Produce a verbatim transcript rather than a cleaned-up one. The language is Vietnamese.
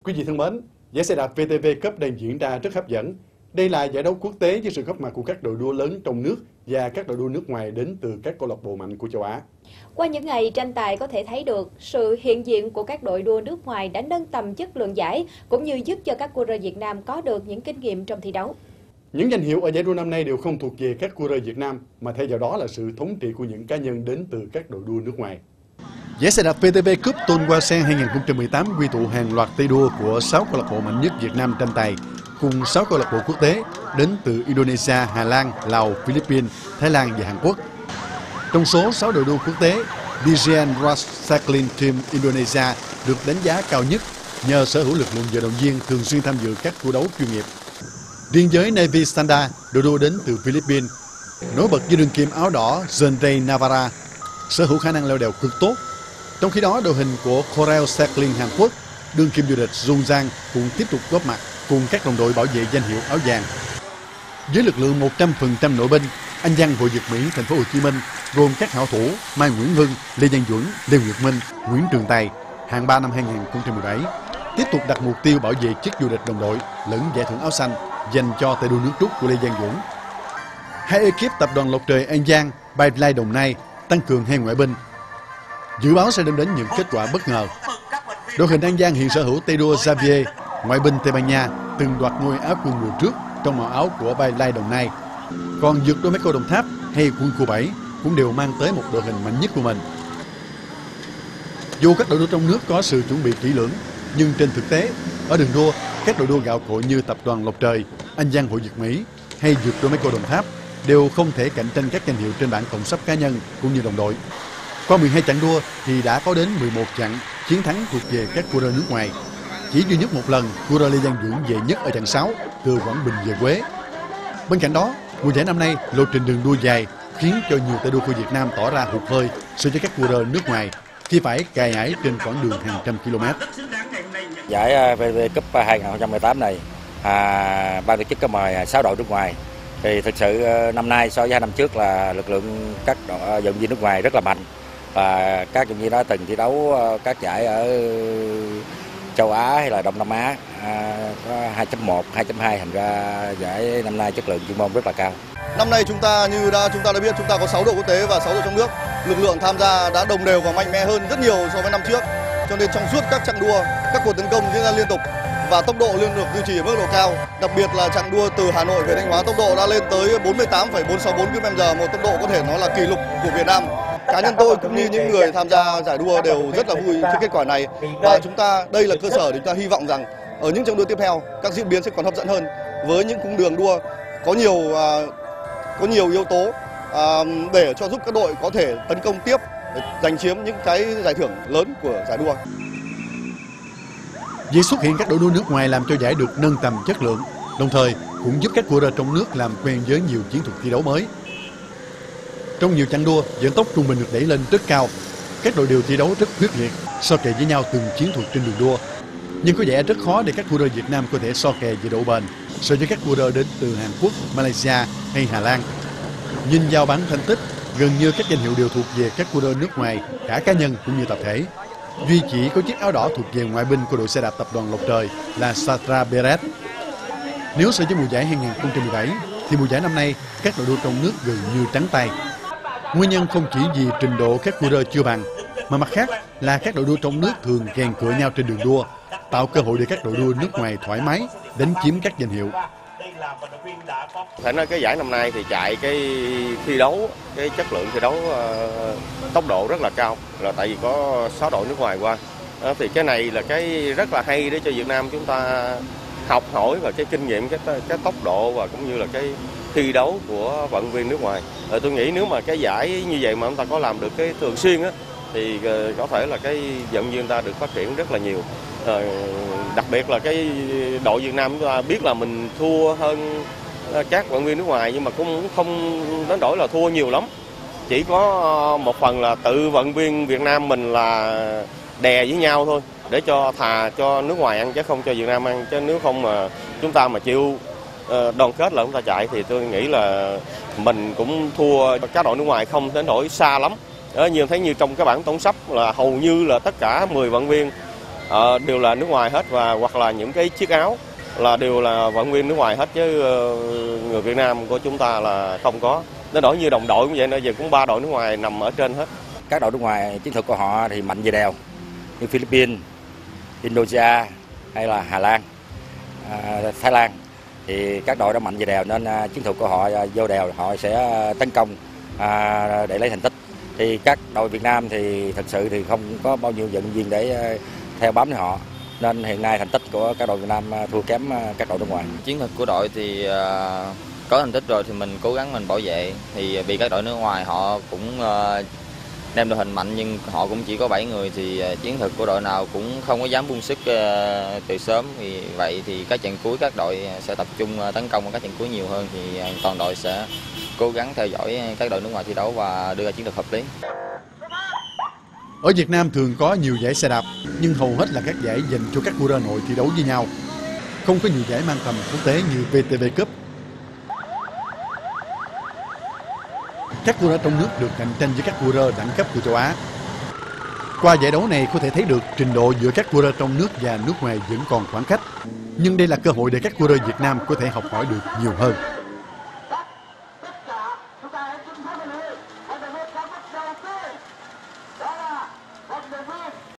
Quý vị thân mến, giải xe đạp vê tê vê Cup đang diễn ra rất hấp dẫn. Đây là giải đấu quốc tế với sự góp mặt của các đội đua lớn trong nước và các đội đua nước ngoài đến từ các câu lạc bộ mạnh của châu Á. Qua những ngày tranh tài có thể thấy được sự hiện diện của các đội đua nước ngoài đã nâng tầm chất lượng giải, cũng như giúp cho các cua rơ Việt Nam có được những kinh nghiệm trong thi đấu. Những danh hiệu ở giải đua năm nay đều không thuộc về các cua rơ Việt Nam, mà thay vào đó là sự thống trị của những cá nhân đến từ các đội đua nước ngoài. Giải xe đạp vê tê vê Cup Tôn Hoa Sen hai không một tám quy tụ hàng loạt tay đua của sáu câu lạc bộ mạnh nhất Việt Nam tranh tài, cùng sáu câu lạc bộ quốc tế đến từ Indonesia, Hà Lan, Lào, Philippines, Thái Lan và Hàn Quốc. Trong số sáu đội đua quốc tế, đê giê en Rush Cycling Team Indonesia được đánh giá cao nhất nhờ sở hữu lực lượng vận động viên thường xuyên tham dự các cuộc đấu chuyên nghiệp. Riêng với Navy Standard, đội đua đến từ Philippines, nổi bật với đương kim áo đỏ Zenray Navarra, sở hữu khả năng leo đèo cực tốt. Trong khi đó, đội hình của Corel Cycling Hàn Quốc, đương kim vô địch Jung Giang cũng tiếp tục góp mặt cùng các đồng đội bảo vệ danh hiệu áo vàng. Với lực lượng một trăm phần trăm nội binh, anh Văn Hội Việt Mỹ thành phố Hồ Chí Minh gồm các hảo thủ Mai Nguyễn Hưng, Lê Văn Duẩn, Lê Nguyệt Minh, Nguyễn Trường Tài, hạng ba năm hai không một bảy, tiếp tục đặt mục tiêu bảo vệ chức vô địch đồng đội lẫn giải thưởng áo xanh dành cho tay đua nước rút của Lê Văn Duẩn. Hai ekip tập đoàn Lộc Trời An Giang, Pipeline Đồng Nai tăng cường hai ngoại binh, dự báo sẽ đem đến những kết quả bất ngờ. Đội hình An Giang hiện sở hữu tay đua Xavier, ngoại binh Tây Ban Nha, từng đoạt ngôi Á quân mùa trước trong màu áo của Pipeline Đồng Nai. Còn vượt đôi Meco Đồng Tháp hay quân khu bảy cũng đều mang tới một đội hình mạnh nhất của mình. Dù các đội đua trong nước có sự chuẩn bị kỹ lưỡng, nhưng trên thực tế, ở đường đua, các đội đua gạo cội như tập đoàn Lộc Trời, Anh Giang Hội Việt Mỹ hay vượt đôi Meco Đồng Tháp đều không thể cạnh tranh các danh hiệu trên bảng tổng sắp cá nhân cũng như đồng đội. Qua mười hai chặng đua thì đã có đến mười một chặng chiến thắng thuộc về các cua rơ nước ngoài. Chỉ duy nhất một lần cua rơ Lê Văn Duẩn về nhất ở chặng sáu từ Quảng Bình về Quế. Bên cạnh đó, mùa giải năm nay lộ trình đường đua dài khiến cho nhiều tay đua của Việt Nam tỏ ra hụt hơi so với các cua rơ nước ngoài khi phải cày ải trên quãng đường hàng trăm km. Giải vê tê vê Cup hai không một tám này, à, ban tổ chức có mời sáu đội nước ngoài. Thì thực sự năm nay so với hai năm trước là lực lượng các vận động viên nước ngoài rất là mạnh, và các vận động viên đã từng thi đấu các giải ở châu Á hay là Đông Nam Á, à, có hai chấm một, hai chấm hai, thành ra giải năm nay chất lượng chuyên môn rất là cao. Năm nay chúng ta như đã chúng ta đã biết, chúng ta có sáu đội quốc tế và sáu đội trong nước. Lực lượng tham gia đã đồng đều và mạnh mẽ hơn rất nhiều so với năm trước. Cho nên trong suốt các chặng đua, các cuộc tấn công diễn ra liên tục và tốc độ luôn được duy trì ở mức độ cao. Đặc biệt là chặng đua từ Hà Nội về Thanh Hóa, tốc độ đã lên tới bốn mươi tám phẩy bốn sáu bốn ki lô mét trên giờ, một tốc độ có thể nói là kỷ lục của Việt Nam. Cá nhân tôi cũng như những người tham gia giải đua đều rất là vui trước kết quả này, và chúng ta đây là cơ sở để chúng ta hy vọng rằng ở những chặng đua tiếp theo các diễn biến sẽ còn hấp dẫn hơn, với những cung đường đua có nhiều uh, có nhiều yếu tố uh, để cho giúp các đội có thể tấn công tiếp, để giành chiếm những cái giải thưởng lớn của giải đua. Việc xuất hiện các đội đua nước ngoài làm cho giải được nâng tầm chất lượng, đồng thời cũng giúp các cua rơ trong nước làm quen với nhiều chiến thuật thi đấu mới. Trong nhiều chặng đua, vận tốc trung bình được đẩy lên rất cao. Các đội đều thi đấu rất quyết liệt, so kè với nhau từng chiến thuật trên đường đua. Nhưng có vẻ rất khó để các cua rơ Việt Nam có thể so kè về độ bền so với các cua rơ đến từ Hàn Quốc, Malaysia hay Hà Lan. Nhìn vào bảng thành tích, gần như các danh hiệu đều thuộc về các cua rơ nước ngoài, cả cá nhân cũng như tập thể. Duy chỉ có chiếc áo đỏ thuộc về ngoại binh của đội xe đạp tập đoàn Lộc Trời là Satra Perez. Nếu so với mùa giải hai không một bảy thì mùa giải năm nay các đội đua trong nước gần như trắng tay. Nguyên nhân không chỉ vì trình độ các cua rơ chưa bằng, mà mặt khác là các đội đua trong nước thường kèn cựa nhau trên đường đua, tạo cơ hội để các đội đua nước ngoài thoải mái đánh chiếm các danh hiệu. Phải nói cái giải năm nay thì chạy cái thi đấu, cái chất lượng thi đấu uh, tốc độ rất là cao, là tại vì có sáu đội nước ngoài qua. Uh, thì cái này là cái rất là hay để cho Việt Nam chúng ta học hỏi và cái kinh nghiệm, cái cái tốc độ và cũng như là cái thi đấu của vận động viên nước ngoài. Uh, tôi nghĩ nếu mà cái giải như vậy mà chúng ta có làm được cái thường xuyên á, thì uh, có thể là cái vận động viên ta được phát triển rất là nhiều. Uh, đặc biệt là cái đội Việt Nam chúng ta biết là mình thua hơn các vận động viên nước ngoài, nhưng mà cũng không đến nỗi là thua nhiều lắm. Chỉ có một phần là tự vận động viên Việt Nam mình là đè với nhau thôi, để cho thà cho nước ngoài ăn chứ không cho Việt Nam ăn. Chứ nếu không mà chúng ta mà chịu đoàn kết là chúng ta chạy thì tôi nghĩ là mình cũng thua các đội nước ngoài không đến nỗi xa lắm. Như thấy như trong cái bảng tổng sắp là hầu như là tất cả mười vận động viên uh, đều là nước ngoài hết, và hoặc là những cái chiếc áo là đều là vận động viên nước ngoài hết, chứ uh, người Việt Nam của chúng ta là không có. Nó đổi như đồng đội cũng vậy, nó giờ cũng ba đội nước ngoài nằm ở trên hết. Các đội nước ngoài chiến thuật của họ thì mạnh về đèo như Philippines, Indonesia hay là Hà Lan, à, Thái Lan, thì các đội đó mạnh về đèo nên à, chiến thuật của họ à, vô đèo họ sẽ tấn công à, để lấy thành tích. Thì các đội Việt Nam thì thật sự thì không có bao nhiêu vận động viên để à, theo bám với họ, nên hiện nay thành tích của các đội Việt Nam à, thua kém à, các đội nước ngoài. Chiến thuật của đội thì à, có thành tích rồi thì mình cố gắng mình bảo vệ. Thì vì các đội nước ngoài họ cũng à, đem đội hình mạnh nhưng họ cũng chỉ có bảy người, thì chiến thuật của đội nào cũng không có dám buông sức từ sớm. Vì vậy thì các trận cuối các đội sẽ tập trung tấn công ở các trận cuối nhiều hơn, thì toàn đội sẽ cố gắng theo dõi các đội nước ngoài thi đấu và đưa ra chiến thuật hợp lý. Ở Việt Nam thường có nhiều giải xe đạp, nhưng hầu hết là các giải dành cho các cua rơ nội thi đấu với nhau. Không có nhiều giải mang tầm quốc tế như vê tê vê Cup. Các cua rơ trong nước được cạnh tranh với các cua rơ đẳng cấp của châu Á. Qua giải đấu này có thể thấy được trình độ giữa các cua rơ trong nước và nước ngoài vẫn còn khoảng cách. Nhưng đây là cơ hội để các cua rơ Việt Nam có thể học hỏi được nhiều hơn.